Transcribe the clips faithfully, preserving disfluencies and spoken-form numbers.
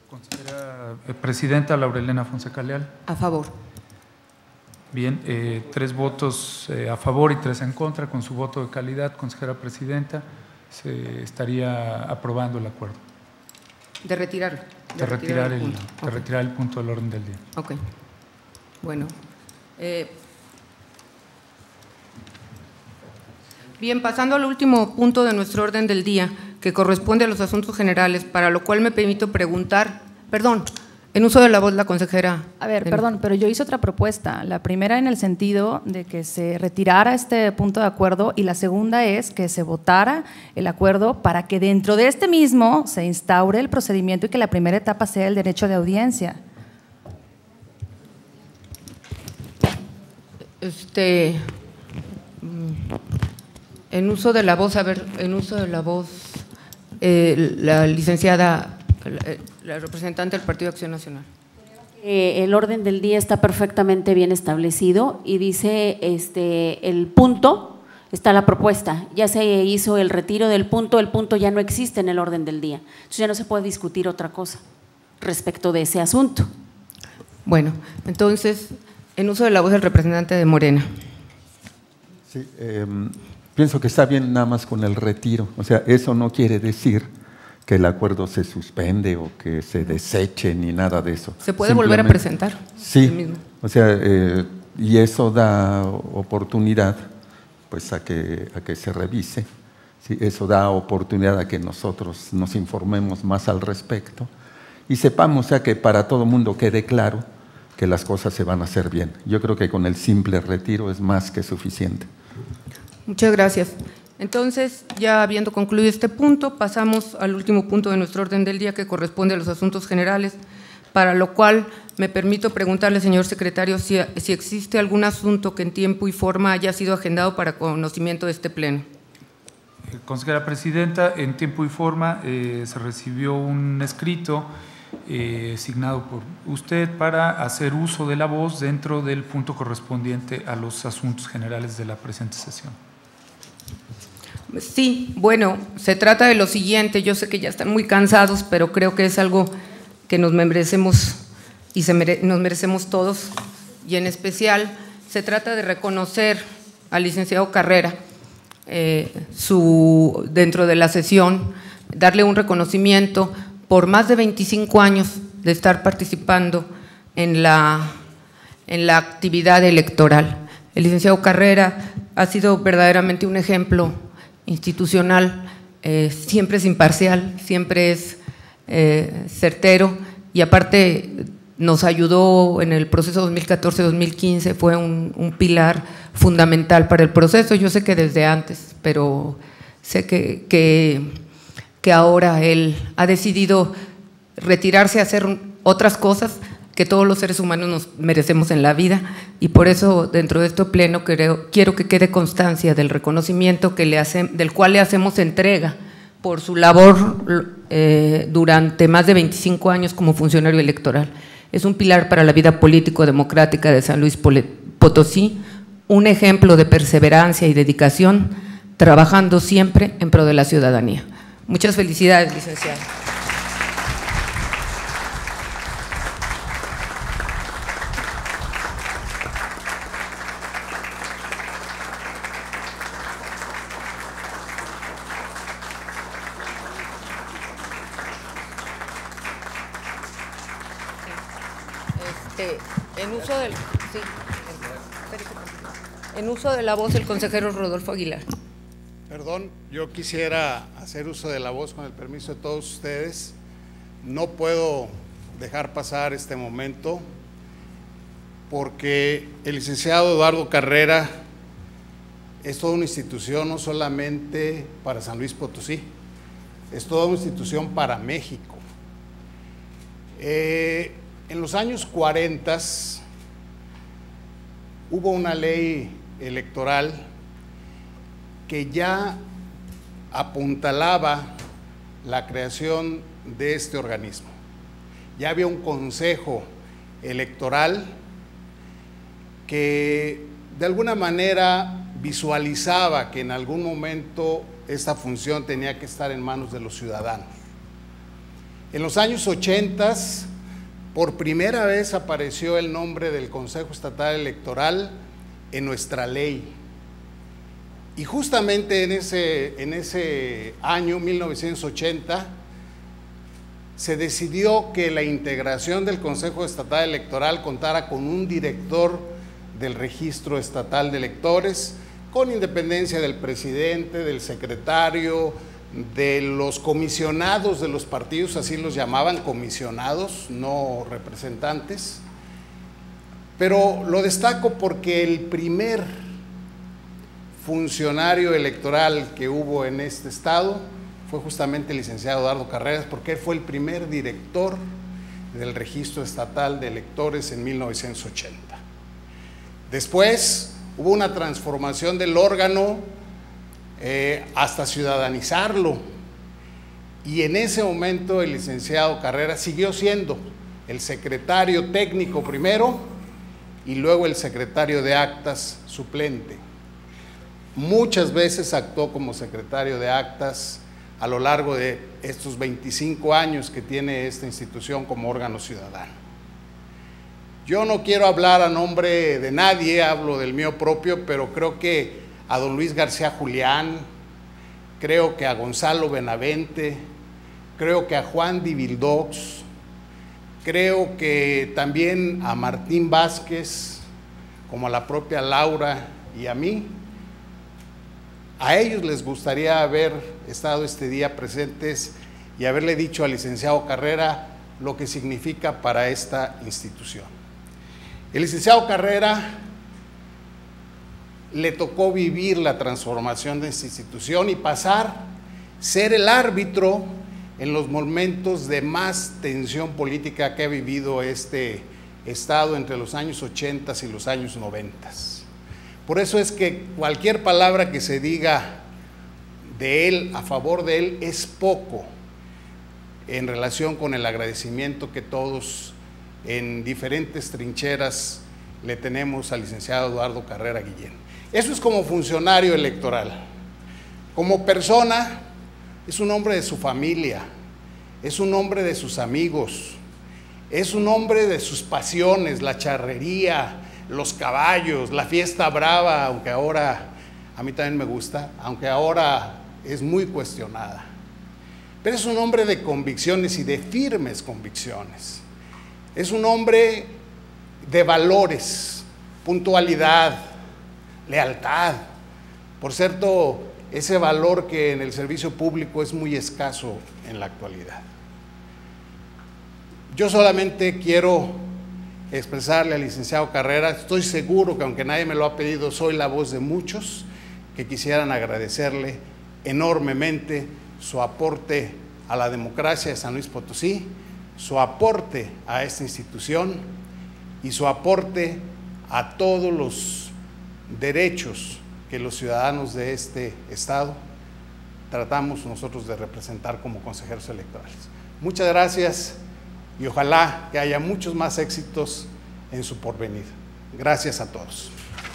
Consejera eh, Presidenta Laura Elena Fonseca Leal. A favor. Bien, eh, tres votos eh, a favor y tres en contra. Con su voto de calidad, consejera Presidenta, se estaría aprobando el acuerdo. De retirarlo. De, de, retirar, el, el de okay. retirar el punto del orden del día. Ok. Bueno. Eh, bien, pasando al último punto de nuestro orden del día, que corresponde a los asuntos generales, para lo cual me permito preguntar, perdón, en uso de la voz la consejera. A ver, perdón, pero yo hice otra propuesta. La primera en el sentido de que se retirara este punto de acuerdo y la segunda es que se votara el acuerdo para que dentro de este mismo se instaure el procedimiento y que la primera etapa sea el derecho de audiencia. Este, en uso de la voz, a ver, en uso de la voz, eh, la licenciada, la, la representante del Partido de Acción Nacional. Eh, el orden del día está perfectamente bien establecido y dice este el punto, está la propuesta, ya se hizo el retiro del punto, el punto ya no existe en el orden del día, entonces ya no se puede discutir otra cosa respecto de ese asunto. Bueno, entonces, en uso de la voz del representante de Morena. Sí, eh, pienso que está bien nada más con el retiro, o sea, eso no quiere decir que el acuerdo se suspende o que se deseche ni nada de eso. ¿Se puede volver a presentar? Sí, o sea, eh, y eso da oportunidad pues a que, a que se revise, ¿sí? Eso da oportunidad a que nosotros nos informemos más al respecto y sepamos, o sea, que para todo el mundo quede claro que las cosas se van a hacer bien. Yo creo que con el simple retiro es más que suficiente. Muchas gracias. Entonces, ya habiendo concluido este punto, pasamos al último punto de nuestro orden del día, que corresponde a los asuntos generales, para lo cual me permito preguntarle, señor secretario, si, si existe algún asunto que en tiempo y forma haya sido agendado para conocimiento de este pleno. Consejera Presidenta, en tiempo y forma eh, se recibió un escrito eh, signado por usted para hacer uso de la voz dentro del punto correspondiente a los asuntos generales de la presente sesión. Sí, bueno, se trata de lo siguiente, yo sé que ya están muy cansados, pero creo que es algo que nos merecemos y se mere, nos merecemos todos, y en especial se trata de reconocer al licenciado Carrera eh, su, dentro de la sesión, darle un reconocimiento por más de veinticinco años de estar participando en la, en la actividad electoral. El licenciado Carrera ha sido verdaderamente un ejemplo institucional, eh, siempre es imparcial, siempre es eh, certero y aparte nos ayudó en el proceso dos mil catorce dos mil quince, fue un, un pilar fundamental para el proceso. Yo sé que desde antes, pero sé que, que, que ahora él ha decidido retirarse a hacer otras cosas que todos los seres humanos nos merecemos en la vida, y por eso dentro de este pleno creo, quiero que quede constancia del reconocimiento que le hace, del cual le hacemos entrega por su labor eh, durante más de veinticinco años como funcionario electoral. Es un pilar para la vida político-democrática de San Luis Potosí, un ejemplo de perseverancia y dedicación, trabajando siempre en pro de la ciudadanía. Muchas felicidades, licenciado. En uso, del, sí, en uso de la voz, el consejero Rodolfo Aguilar. Perdón, yo quisiera hacer uso de la voz con el permiso de todos ustedes. No puedo dejar pasar este momento porque el licenciado Eduardo Carrera es toda una institución, no solamente para San Luis Potosí, es toda una institución para México. Eh, En los años cuarenta hubo una ley electoral que ya apuntalaba la creación de este organismo. Ya había un consejo electoral que de alguna manera visualizaba que en algún momento esta función tenía que estar en manos de los ciudadanos. En los años ochenta, por primera vez apareció el nombre del Consejo Estatal Electoral en nuestra ley. Y justamente en ese, en ese año, mil novecientos ochenta, se decidió que la integración del Consejo Estatal Electoral contara con un director del Registro Estatal de Electores, con independencia del presidente, del secretario, de los comisionados de los partidos, así los llamaban, comisionados, no representantes. Pero lo destaco porque el primer funcionario electoral que hubo en este estado fue justamente el licenciado Eduardo Carreras, porque él fue el primer director del Registro Estatal de Electores en mil novecientos ochenta. Después hubo una transformación del órgano eh, hasta ciudadanizarlo, y en ese momento el licenciado Carreras siguió siendo el secretario técnico primero y luego el secretario de actas suplente. Muchas veces actuó como secretario de actas a lo largo de estos veinticinco años que tiene esta institución como órgano ciudadano. Yo no quiero hablar a nombre de nadie, hablo del mío propio, pero creo que a don Luis García Julián, creo que a Gonzalo Benavente, creo que a Juan Divildox, creo que también a Martín Vázquez, como a la propia Laura y a mí. A ellos les gustaría haber estado este día presentes y haberle dicho al licenciado Carrera lo que significa para esta institución. El licenciado Carrera le tocó vivir la transformación de esta institución y pasar, ser el árbitro en los momentos de más tensión política que ha vivido este estado entre los años ochenta y los años noventa. Por eso es que cualquier palabra que se diga de él, a favor de él, es poco en relación con el agradecimiento que todos en diferentes trincheras le tenemos al licenciado Eduardo Carrera Guillén. Eso es como funcionario electoral. Como persona, es un hombre de su familia, es un hombre de sus amigos, es un hombre de sus pasiones, la charrería, los caballos, la fiesta brava, aunque ahora a mí también me gusta, aunque ahora es muy cuestionada. Pero es un hombre de convicciones y de firmes convicciones. Es un hombre de valores, puntualidad, lealtad. Por cierto, ese valor que en el servicio público es muy escaso en la actualidad. Yo solamente quiero expresarle al licenciado Carrera, estoy seguro que aunque nadie me lo ha pedido, soy la voz de muchos que quisieran agradecerle enormemente su aporte a la democracia de San Luis Potosí, su aporte a esta institución y su aporte a todos los derechos que los ciudadanos de este estado tratamos nosotros de representar como consejeros electorales. Muchas gracias y ojalá que haya muchos más éxitos en su porvenir. Gracias a todos.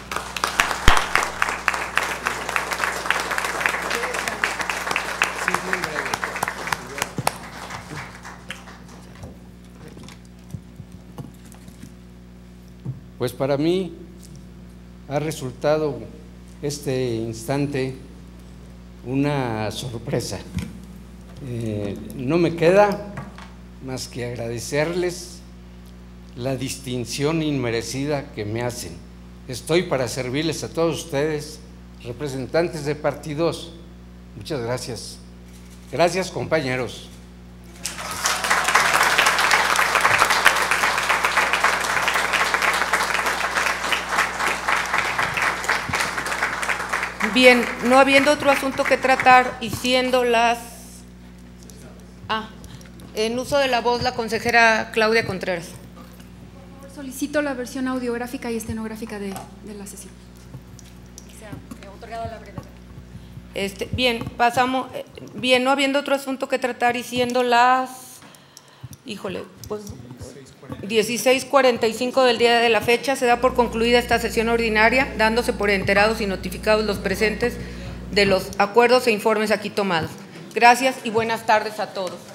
Pues para mí ha resultado este instante una sorpresa. Eh, no me queda más que agradecerles la distinción inmerecida que me hacen. Estoy para servirles a todos ustedes, representantes de partidos. Muchas gracias. Gracias, compañeros. Bien, no habiendo otro asunto que tratar y siendo las… Ah, en uso de la voz la consejera Claudia Contreras. Solicito la versión audiográfica y estenográfica de, de la sesión. Se ha otorgado la brevedad. Este, bien, pasamos, bien, no habiendo otro asunto que tratar y siendo las, híjole, pues dieciséis cuarenta y cinco del día de la fecha, se da por concluida esta sesión ordinaria, dándose por enterados y notificados los presentes de los acuerdos e informes aquí tomados. Gracias y buenas tardes a todos.